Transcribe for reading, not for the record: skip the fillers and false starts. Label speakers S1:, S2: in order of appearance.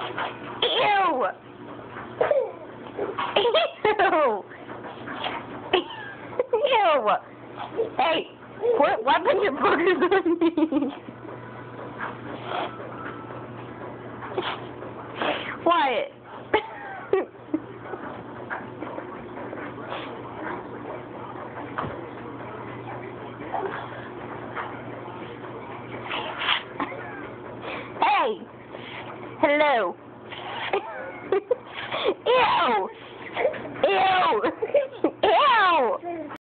S1: Ew! Ew! Ew! Hey, quit wiping your boogers on me. Wyatt. Hey! Hello! Ew! Ew! Ew!